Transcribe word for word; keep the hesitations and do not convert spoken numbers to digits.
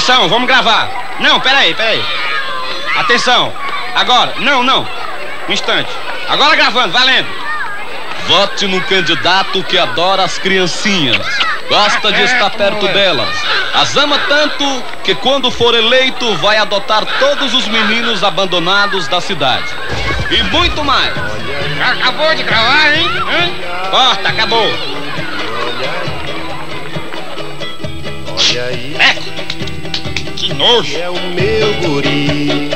Atenção, vamos gravar. Não, peraí, peraí. Atenção. Agora, não, não. Um instante. Agora gravando, valendo. Vote no candidato que adora as criancinhas. Gosta de estar perto delas. As ama tanto que quando for eleito vai adotar todos os meninos abandonados da cidade. E muito mais. Já acabou de gravar, hein? hein? Corta, acabou. Olha aí, É. Que nojo. é o meu guri.